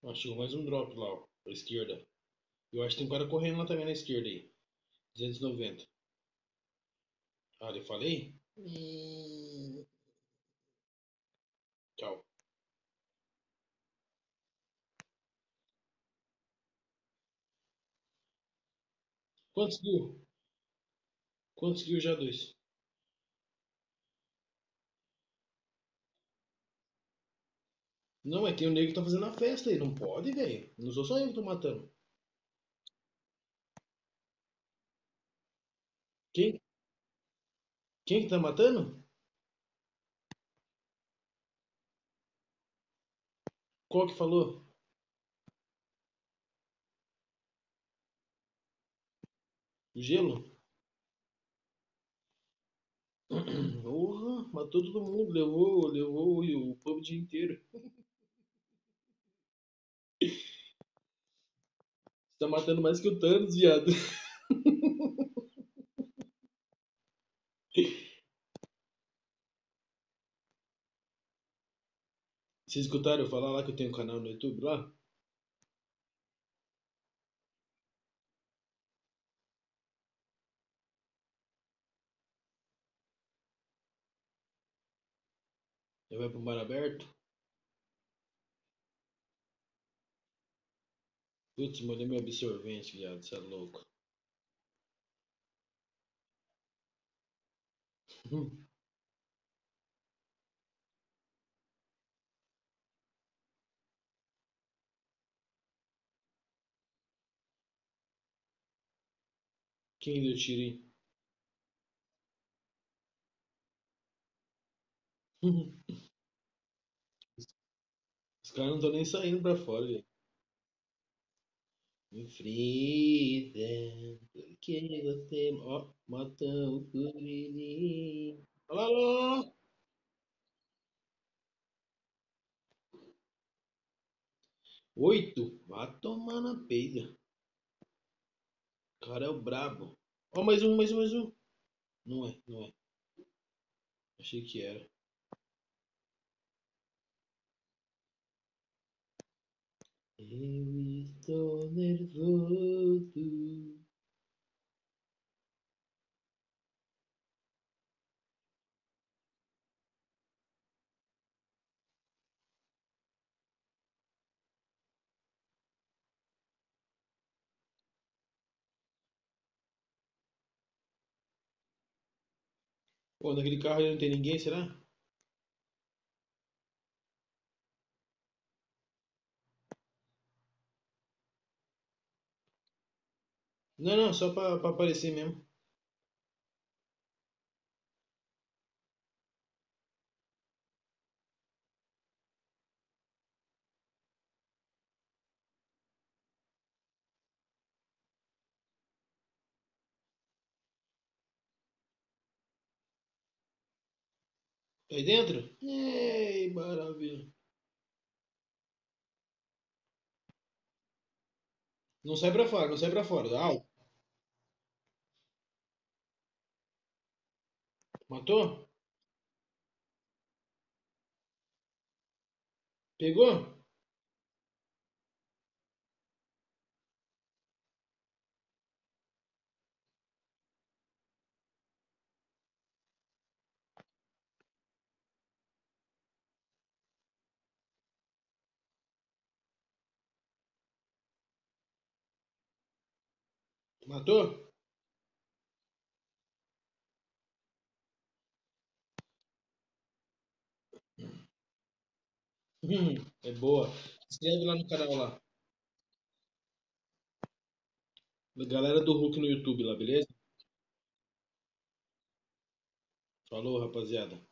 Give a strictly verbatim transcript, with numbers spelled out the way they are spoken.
Ó, chegou mais um drop lá, ó, pra esquerda. Eu acho que tem um cara correndo lá também na esquerda aí. duzentos e noventa. Ah, eu falei? Hum, Tchau. Quantos kill? Quantos kills já dois? Não, é tem o nego que tá fazendo a festa aí. Não pode, velho. Não sou só eu que tô matando. Quem? Quem que tá matando? Qual que falou? O gelo? Porra, matou todo mundo. Levou, levou o, o pub dia inteiro. Você tá matando mais que o Thanos, viado. Vocês escutaram eu falar lá que eu tenho um canal no YouTube lá? Eu vai pro mar aberto? Putz, molhei meu absorvente, viado. Você é louco. Quem deu tiro, hein? Os caras não estão nem saindo pra fora, velho. Me frita, porque você. Ó, matou o Kuririn. Olha lá, olha lá. Oito. Vai tomar na peida. O cara é o brabo. Ó, mais um, mais um, mais um. Não é, não é. Achei que era. Eu estou nervoso. Pô, naquele carro ali não tem ninguém, será? Não, não, só pra, pra aparecer mesmo. Aí dentro? Ei, maravilha. Não sai pra fora, não sai pra fora. Au. Matou? Pegou? Matou? Hum, é boa. Se inscreve lá no canal lá. Galera do Hulk no YouTube lá, beleza? Falou, rapaziada.